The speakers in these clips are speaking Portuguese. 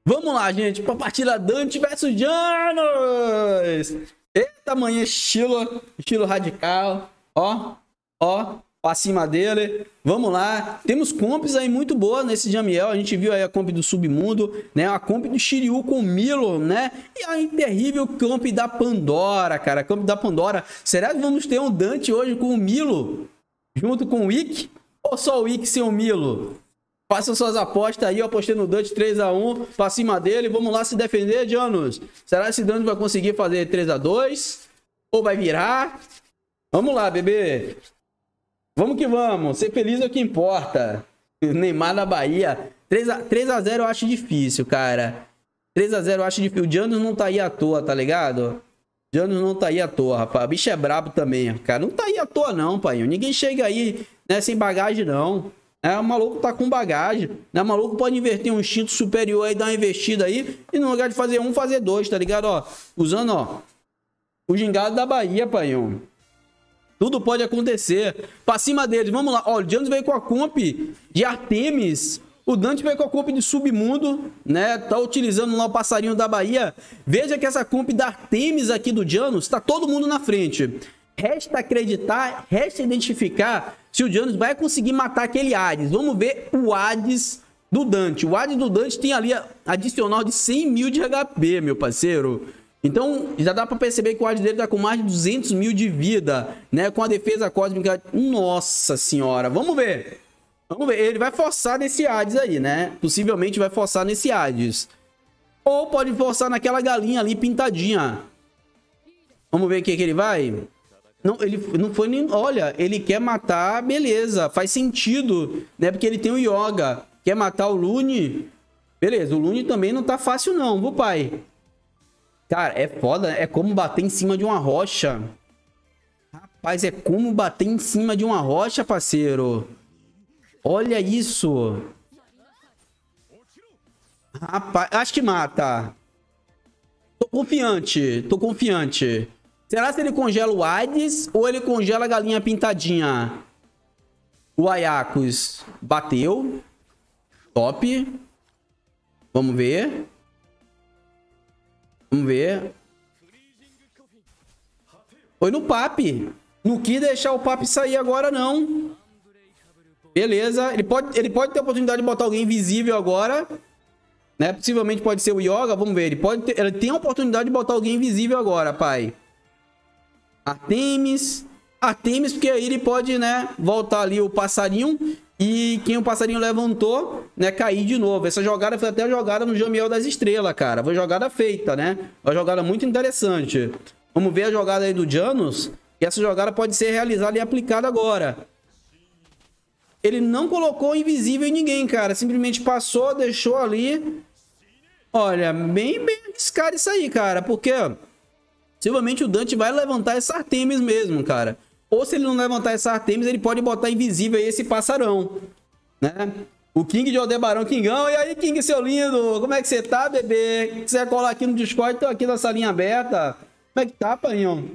Vamos lá, gente, pra partida Dante versus Janus. Eita, manhã estilo radical. Ó, pra cima dele. Vamos lá. Temos comps aí muito boa nesse Jamiel. A gente viu aí a comp do Submundo, né? A comp do Shiryu com o Milo, né? E a terrível comp da Pandora, cara. A comp da Pandora. Será que vamos ter um Dante hoje com o Milo? Junto com o Ikki? Ou só o Ikki sem o Milo? Façam suas apostas aí, eu apostei no Dante 3x1 pra cima dele. Vamos lá se defender, Janus. Será que esse Dante vai conseguir fazer 3x2? Ou vai virar? Vamos lá, bebê. Vamos que vamos. Ser feliz é o que importa. Neymar na Bahia. 3x0 eu acho difícil, cara. 3x0 eu acho difícil. O Janus não tá aí à toa, tá ligado? O Janus não tá aí à toa, rapaz. O bicho é brabo também, cara. Não tá aí à toa não, pai. Ninguém chega aí, né, sem bagagem, não. O maluco tá com bagagem, né? O maluco pode inverter um instinto superior aí, dar uma investida aí, e no lugar de fazer um, fazer dois, tá ligado? Ó, usando, ó, o gingado da Bahia, paião. Tudo pode acontecer. Pra cima deles, vamos lá. Ó, o Janus veio com a comp de Artemis. O Dante veio com a comp de Submundo, né? Tá utilizando lá o passarinho da Bahia. Veja que essa comp da Artemis aqui do Janus, tá todo mundo na frente. Resta acreditar, resta identificar se o Janus vai conseguir matar aquele Hades. Vamos ver o Hades do Dante. O Hades do Dante tem ali adicional de 100 mil de HP, meu parceiro. Então, já dá pra perceber que o Hades dele tá com mais de 200 mil de vida, né? Com a defesa cósmica. Nossa senhora, vamos ver. Vamos ver, ele vai forçar nesse Hades aí, né? Possivelmente vai forçar nesse Hades. Ou pode forçar naquela galinha ali pintadinha. Vamos ver o que ele vai... Não, ele não foi nem... Olha, ele quer matar, beleza, faz sentido, né? Porque ele tem o Yoga. Quer matar o Lune? Beleza, o Lune também não tá fácil não, viu, pai? Cara, é foda, é como bater em cima de uma rocha. Rapaz, é como bater em cima de uma rocha, parceiro. Olha isso. Rapaz, acho que mata. Tô confiante. Será que ele congela o Hades ou ele congela a galinha pintadinha? O Ayakos bateu. Top. Vamos ver. Foi no Papi. Não quis deixar o Papi sair agora, não. Beleza. Ele pode ter a oportunidade de botar alguém invisível agora. Né? Possivelmente pode ser o Yoga. Vamos ver. Ele tem a oportunidade de botar alguém invisível agora, pai. Artemis, porque aí ele pode, né, voltar ali o passarinho e quem o passarinho levantou, né, cair de novo. Essa jogada foi até a jogada no Jamiel das Estrelas, cara. Foi jogada feita, né? Uma jogada muito interessante. Vamos ver a jogada aí do Janus, e essa jogada pode ser realizada e aplicada agora. Ele não colocou invisível em ninguém, cara. Simplesmente passou, deixou ali. Olha, bem arriscado isso aí, cara, porque... Possivelmente o Dante vai levantar essa Artemis mesmo, cara. Ou se ele não levantar essa Artemis, ele pode botar invisível aí esse passarão, né? O King de Aldebarão, Kingão. E aí, King, seu lindo? Como é que você tá, bebê? Se quiser colar aqui no Discord, tô aqui na salinha aberta. Como é que tá, painho?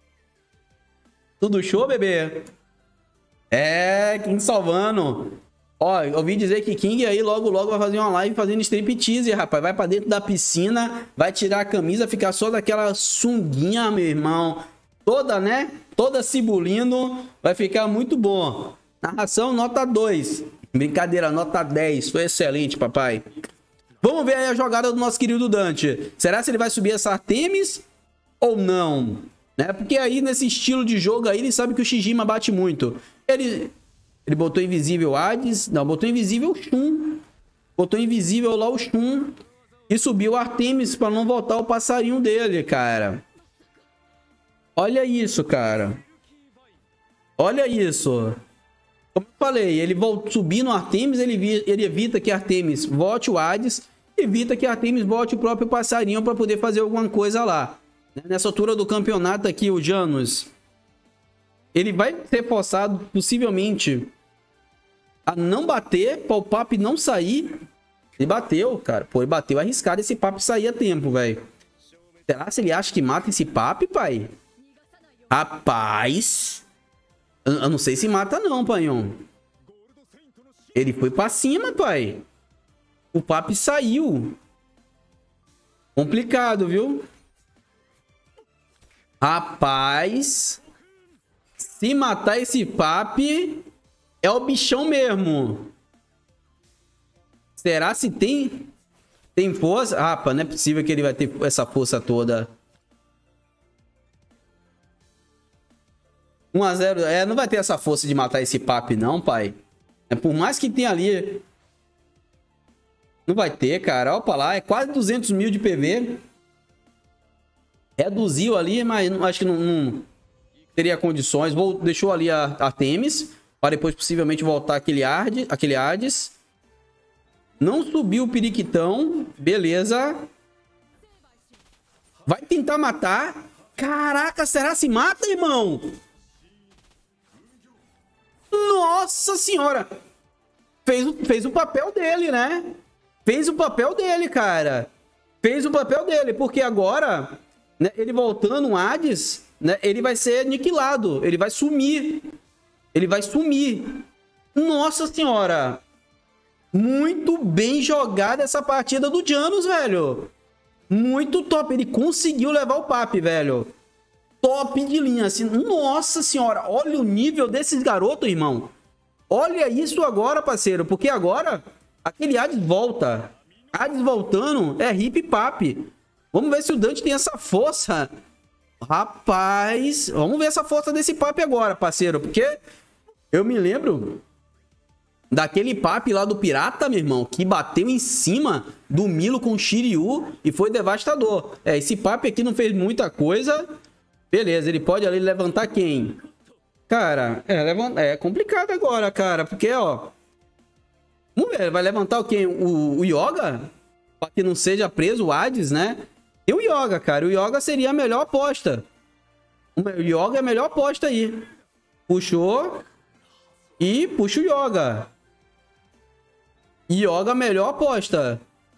Tudo show, bebê? É, King salvando. Ó, eu ouvi dizer que King aí logo vai fazer uma live fazendo striptease, rapaz. Vai pra dentro da piscina, vai tirar a camisa, ficar só daquela sunguinha, meu irmão. Toda, né? Toda cibulindo. Vai ficar muito bom. Narração nota 2. Brincadeira, nota 10. Foi excelente, papai. Vamos ver aí a jogada do nosso querido Dante. Será que ele vai subir essa Artemis ou não? Né? Porque aí, nesse estilo de jogo aí, ele sabe que o Shijima bate muito. Ele botou invisível Hades. Não, botou invisível Shun. Botou invisível lá o Shun. E subiu o Artemis pra não voltar o passarinho dele, cara. Olha isso, cara. Olha isso. Como eu falei, ele subir no Artemis, ele evita que Artemis volte o Hades. Evita que Artemis volte o próprio passarinho pra poder fazer alguma coisa lá. Nessa altura do campeonato aqui, o Janus... Ele vai ser forçado, possivelmente, a não bater, para o Papi não sair. Ele bateu, cara. Pô, ele bateu arriscado esse Papi sair a tempo, velho. Será se ele acha que mata esse Papi, pai? Rapaz. Eu não sei se mata não, paião. Ele foi pra cima, pai. O Papi saiu. Complicado, viu? Rapaz, se matar esse papi, é o bichão mesmo. Será se tem força? Rapaz, não é possível que ele vai ter essa força toda. 1 a 0. Não vai ter essa força de matar esse papi não, pai. Por mais que tenha ali... Não vai ter, cara. Olha pra lá, é quase 200 mil de PV. Reduziu ali, mas acho que não teria condições. Deixou ali a Artemis, para depois possivelmente voltar aquele Hades. Não subiu o periquitão. Beleza. Vai tentar matar. Caraca, será se mata, irmão? Nossa senhora. Fez o papel dele, né? Fez o papel dele, cara. Fez o papel dele, porque agora, né, ele voltando o Hades, né, ele vai ser aniquilado. Ele vai sumir. Ele vai sumir. Nossa senhora. Muito bem jogada essa partida do Janus, velho. Muito top. Ele conseguiu levar o papi, velho. Top de linha, assim. Nossa senhora. Olha o nível desses garotos, irmão. Olha isso agora, parceiro. Porque agora... Aquele Hades volta. Hades voltando é hip papi. Vamos ver se o Dante tem essa força. Rapaz, vamos ver essa força desse papi agora, parceiro. Porque eu me lembro daquele papi lá do Pirata, meu irmão, que bateu em cima do Milo com o Shiryu e foi devastador. Esse papi aqui não fez muita coisa. Beleza, ele pode ali levantar quem? Cara, é complicado agora, cara. Porque, ó... Vamos ver, vai levantar o quem? O Yoga? Pra que não seja preso o Hades, né? Tem o Yoga, cara. O Yoga seria a melhor aposta. O Yoga é a melhor aposta aí. Puxou. E puxa o Yoga. Yoga, melhor aposta.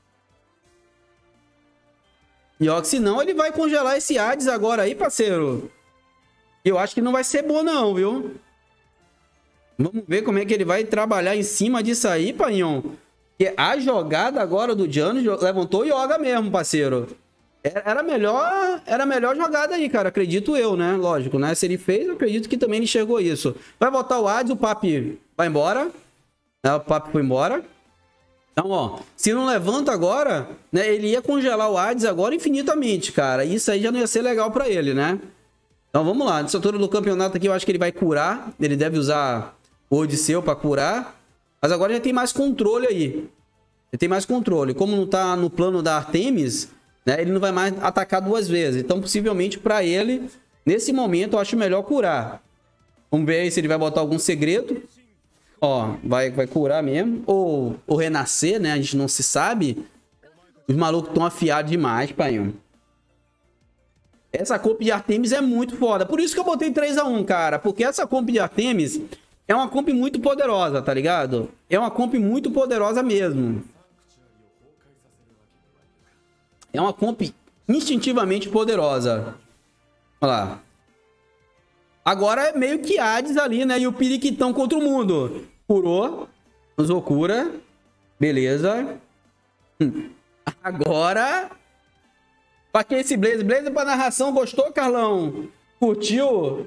Yoga, senão ele vai congelar esse Hades agora aí, parceiro. Eu acho que não vai ser bom não, viu? Vamos ver como é que ele vai trabalhar em cima disso aí, Painhon. Porque a jogada agora do Janus levantou o Yoga mesmo, parceiro. Era a melhor jogada aí, cara. Acredito eu, né? Lógico, né? Se ele fez, eu acredito que também ele enxergou isso. Vai voltar o Hades, o papi vai embora. O papi foi embora. Então, ó, se não levanta agora, né? Ele ia congelar o Hades agora infinitamente, cara. Isso aí já não ia ser legal pra ele, né? Então, vamos lá. Nessa altura do campeonato aqui, eu acho que ele vai curar. Ele deve usar... o Odisseu para curar, mas agora já tem mais controle aí. Já tem mais controle. Como não tá no plano da Artemis, né, ele não vai mais atacar 2 vezes. Então, possivelmente, para ele, nesse momento, eu acho melhor curar. Vamos ver aí se ele vai botar algum segredo. Ó, vai curar mesmo. Ou renascer, né? A gente não se sabe. Os malucos estão afiados demais, pai. Essa comp de Artemis é muito foda. Por isso que eu botei 3 a 1, cara. Porque essa comp de Artemis... é uma comp muito poderosa, tá ligado? É uma comp muito poderosa mesmo. É uma comp instintivamente poderosa. Olha lá. Agora é meio que Hades ali, né? E o periquitão contra o mundo. Curou. Usou cura. Beleza. Agora... pra que esse Blaze? Blaze pra narração. Gostou, Carlão? Curtiu?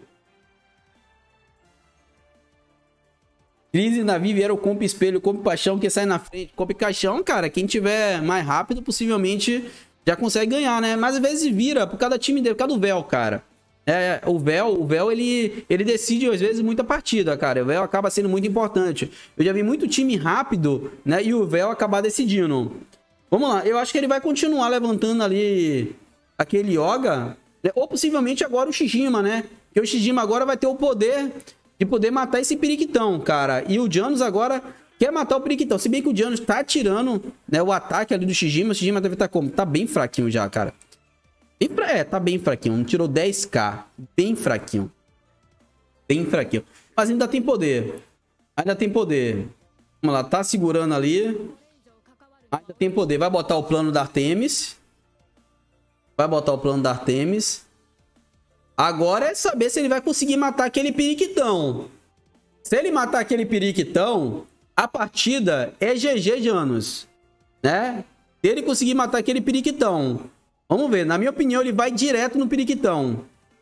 Crise na Vivi era o comp espelho, comp paixão que sai na frente. Comp caixão, cara, quem tiver mais rápido, possivelmente já consegue ganhar, né? Mas às vezes vira por cada time dele, por causa do Véu, cara. O Véu, ele decide às vezes muita partida, cara. O Véu acaba sendo muito importante. Eu já vi muito time rápido, né? E o Véu acabar decidindo. Vamos lá, eu acho que ele vai continuar levantando ali aquele Yoga, né? Ou possivelmente agora o Shijima, né? Porque o Shijima agora vai ter o poder de poder matar esse periquitão, cara. E o Janus agora quer matar o periquitão. Se bem que o Janus tá tirando, né, o ataque ali do Shijima. O Shijima deve estar como? Tá bem fraquinho já, cara. Tá bem fraquinho. Tirou 10k. Bem fraquinho. Bem fraquinho. Mas ainda tem poder. Ainda tem poder. Vamos lá, tá segurando ali. Ainda tem poder. Vai botar o plano da Artemis. Vai botar o plano da Artemis. Agora é saber se ele vai conseguir matar aquele periquitão. Se ele matar aquele periquitão, a partida é GG, Janus. Né? Se ele conseguir matar aquele periquitão, Vamos ver. Na minha opinião, ele vai direto no periquitão.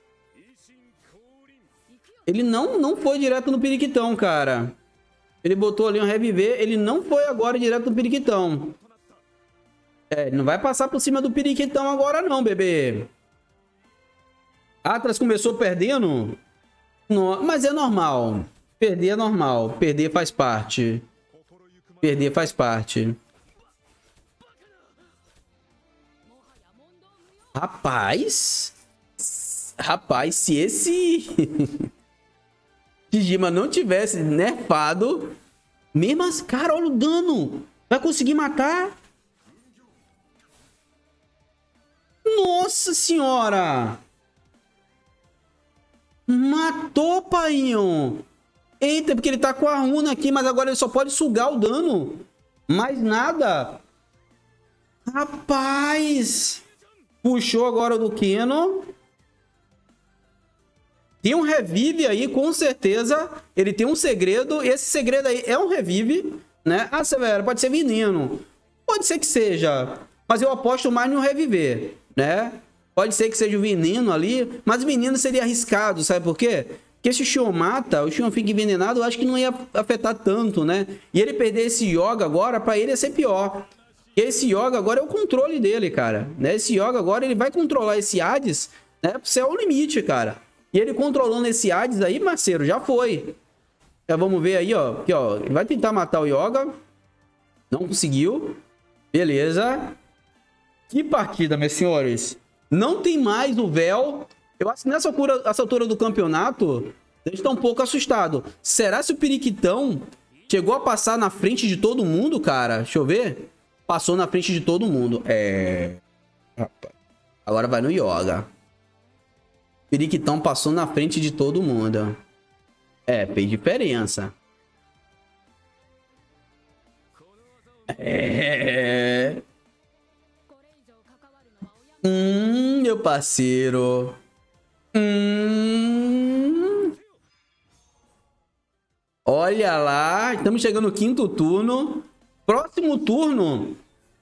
Ele não foi direto no periquitão, cara. Ele botou ali um reviver. Ele não foi agora direto no periquitão. É, ele não vai passar por cima do periquitão agora não, bebê. Atlas começou perdendo? Não, mas é normal. Perder é normal. Perder faz parte. Perder faz parte. Rapaz. Rapaz, se esse... Dijima não tivesse nerfado... Mesmo assim, cara, olha o dano. Vai conseguir matar? Nossa senhora. Matou, painho. Eita, porque ele tá com a runa aqui, mas agora ele só pode sugar o dano. Mais nada. Rapaz. Puxou agora do Keno. Tem um revive aí, com certeza. Ele tem um segredo. Esse segredo aí é um revive, né? Ah, Severo, pode ser veneno. Pode ser que seja. Mas eu aposto mais no reviver, né? Pode ser que seja o veneno ali. Mas o veneno seria arriscado, sabe por quê? Porque se o Xion mata, o Xion fica envenenado, eu acho que não ia afetar tanto, né? E ele perder esse Yoga agora, pra ele ia ser pior. Esse Yoga agora é o controle dele, cara. Né? Esse Yoga agora, ele vai controlar esse Hades, né? Pro céu ao limite, cara. E ele controlando esse Hades aí, parceiro, já foi. Já vamos ver aí, ó. Aqui, ó. Ele vai tentar matar o Yoga. Não conseguiu. Beleza. Que partida, meus senhores. Não tem mais o véu. Eu acho que nessa altura do campeonato, a gente tá um pouco assustado. Será se o periquitão chegou a passar na frente de todo mundo, cara? Deixa eu ver. Passou na frente de todo mundo. Agora vai no Yoga. Periquitão passou na frente de todo mundo. Fez diferença. Meu parceiro. Olha lá. Estamos chegando no quinto turno. Próximo turno.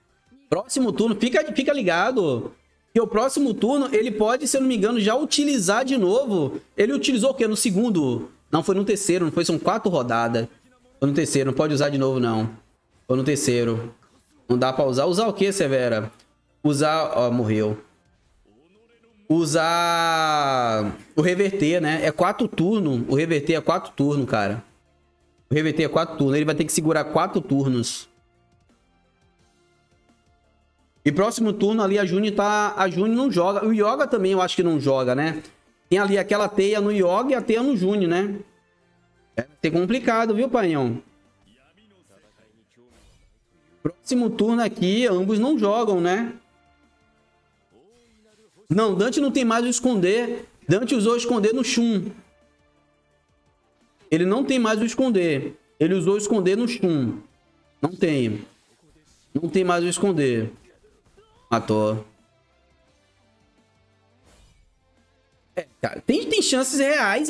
Fica ligado. E o próximo turno, ele pode, se eu não me engano, já utilizar de novo. Ele utilizou o quê? No segundo? Não, foi no terceiro, não foi? São 4 rodadas. Foi no terceiro, não pode usar de novo, não. Foi no terceiro. Não dá pra usar. Usar o quê, Severa? Usar... Ó, morreu. Usar... O reverter, né? É 4 turnos. O reverter é 4 turnos, cara. O reverter é 4 turnos. Ele vai ter que segurar 4 turnos. E próximo turno ali a Juni tá... A Juni não joga. O Yoga também eu acho que não joga, né? Tem ali aquela teia no Yoga e a teia no Juni, né? Vai ser complicado, viu, painhão? Próximo turno aqui, ambos não jogam, né? Não, Dante não tem mais o esconder. Dante usou o esconder no Shun. Ele não tem mais o esconder. Ele usou o esconder no Shun. Não tem. Não tem mais o esconder. Matou. Cara, tem chances reais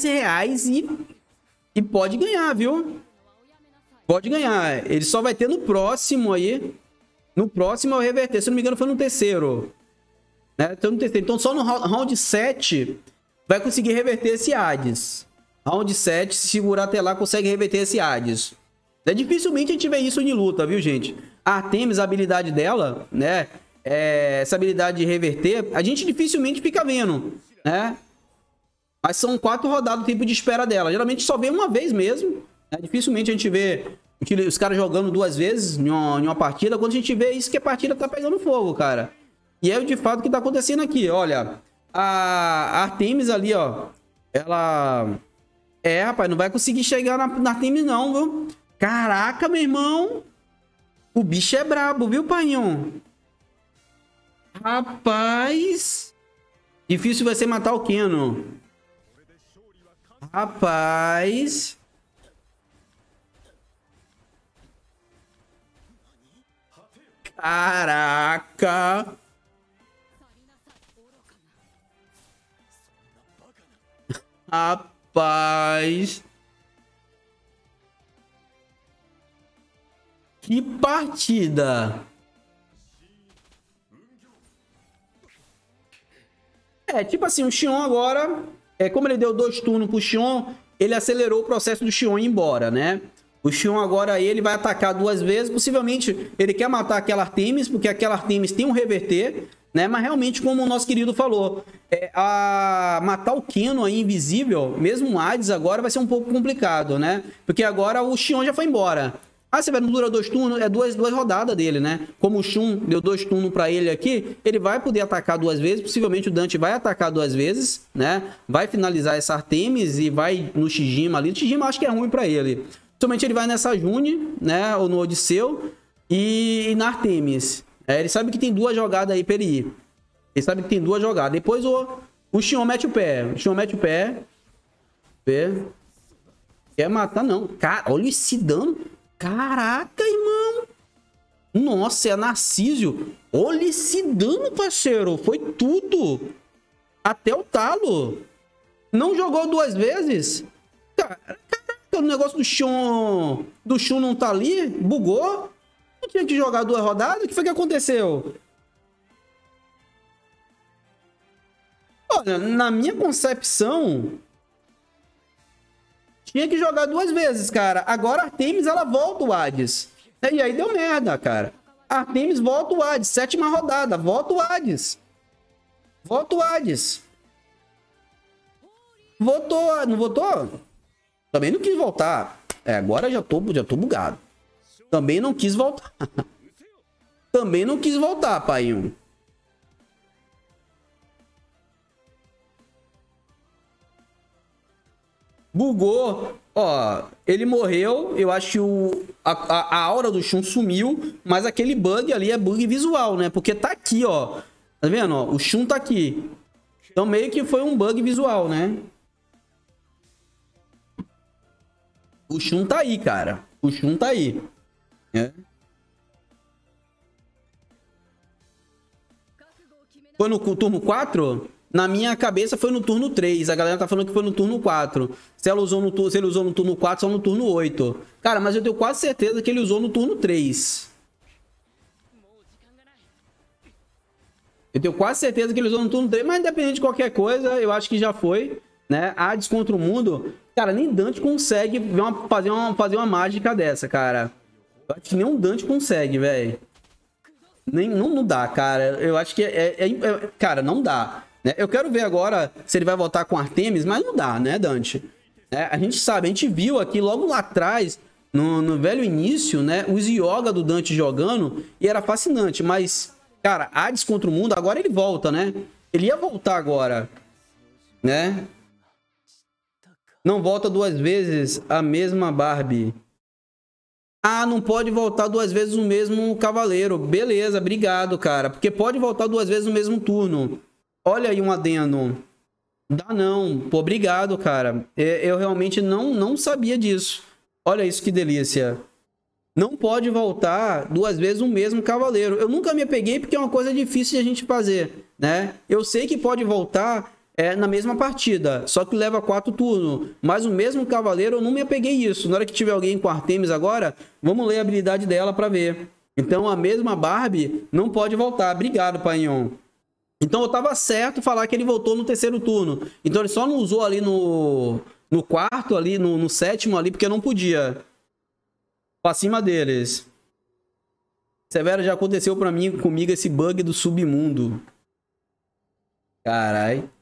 e pode ganhar, viu? Pode ganhar. Ele só vai ter no próximo aí. No próximo é o reverter. Se eu não me engano, foi no terceiro. Né? Então só no round 7 vai conseguir reverter esse Hades. Round 7, se segurar até lá, consegue reverter esse Hades. Dificilmente a gente vê isso em luta, viu, gente? A Artemis, a habilidade dela, né? Essa habilidade de reverter, a gente dificilmente fica vendo, né? Mas são 4 rodadas o tempo de espera dela. Geralmente só vê uma vez mesmo. Né? Dificilmente a gente vê os caras jogando 2 vezes em uma partida. Quando a gente vê isso, que a partida tá pegando fogo, cara. E é de fato o que tá acontecendo aqui. Olha, a Artemis ali, ó. Ela... rapaz, não vai conseguir chegar na Artemis não, viu? Caraca, meu irmão. O bicho é brabo, viu, painho? Rapaz. Difícil vai ser matar o Keno. Rapaz. Caraca. Rapaz. Que partida. É, tipo assim, o Xion agora, como ele deu 2 turnos pro Xion, ele acelerou o processo do Xion ir embora, né? O Xion agora ele vai atacar 2 vezes, possivelmente ele quer matar aquela Artemis, porque aquela Artemis tem um reverter, né? Mas realmente, como o nosso querido falou, matar o Keno aí invisível, mesmo o Hades agora vai ser um pouco complicado, né? Porque agora o Xion já foi embora. Ah, você vai não dura 2 turnos, é duas rodadas dele, né? Como o Shun deu 2 turnos pra ele aqui, ele vai poder atacar 2 vezes, possivelmente o Dante vai atacar 2 vezes, né? Vai finalizar essa Artemis e vai no Shijima ali. O Shijima acho que é ruim pra ele. Somente ele vai nessa June, né? Ou no Odisseu e na Artemis. Ele sabe que tem 2 jogadas aí pra ele ir. Ele sabe que tem 2 jogadas. Depois o Xion mete o pé. O Xion mete o pé. Quer matar, não. Cara, olha esse dano. Caraca, irmão. Nossa, é Narcísio. Olha esse dano, parceiro. Foi tudo. Até o talo. Não jogou 2 vezes? Caraca, o negócio do Shun não tá ali? Bugou? Não tinha que jogar 2 rodadas? O que foi que aconteceu? Olha, na minha concepção... tinha que jogar 2 vezes, cara. Agora a Artemis, ela volta o Hades. E aí deu merda, cara. A Artemis volta o Hades. 7ª rodada. Volta o Hades. Volta o Hades. Votou. Não votou? Também não quis voltar. Agora já tô bugado. Também não quis voltar. Também não quis voltar, pai. Bugou. Ó, ele morreu. Eu acho que a aura do Shun sumiu. Mas aquele bug ali é bug visual, né? Porque tá aqui, ó. Tá vendo? Ó, o Shun tá aqui. Então meio que foi um bug visual, né? O Shun tá aí, cara. O Shun tá aí. Foi no turno 4? Na minha cabeça foi no turno 3. A galera tá falando que foi no turno 4. Se ele usou no turno 4, só no turno 8. Cara, mas eu tenho quase certeza que ele usou no turno 3. Eu tenho quase certeza que ele usou no turno 3. Mas independente de qualquer coisa, eu acho que já foi, né? Hades contra o mundo. Cara, nem Dante consegue fazer uma mágica dessa, cara. Eu acho que nem um Dante consegue, velho. Não dá, cara. Eu acho que cara, não dá. Né? Eu quero ver agora se ele vai voltar com Artemis, mas não dá, né, Dante? A gente sabe, a gente viu aqui logo lá atrás, no velho início, né, os Yoga do Dante jogando, e era fascinante, mas, cara, Hades contra o mundo, agora ele volta, né? Ele ia voltar agora, né? Não volta 2 vezes a mesma Barbie. Ah, não pode voltar 2 vezes o mesmo cavaleiro. Beleza, obrigado, cara. Porque pode voltar 2 vezes no mesmo turno. Olha aí um adendo. Dá não. Pô, obrigado, cara. Eu realmente não sabia disso. Olha isso que delícia. Não pode voltar 2 vezes o mesmo cavaleiro. Eu nunca me apeguei porque é uma coisa difícil de a gente fazer, né? Eu sei que pode voltar na mesma partida, só que leva 4 turnos. Mas o mesmo cavaleiro, eu não me apeguei isso. Na hora que tiver alguém com Artemis agora, vamos ler a habilidade dela para ver. Então a mesma Barbie não pode voltar. Obrigado, Painhon. Então eu tava certo falar que ele voltou no 3º turno. Então ele só não usou ali no 4º, ali no 7º ali, porque não podia. Pra cima deles. Severo, já aconteceu comigo esse bug do submundo. Carai.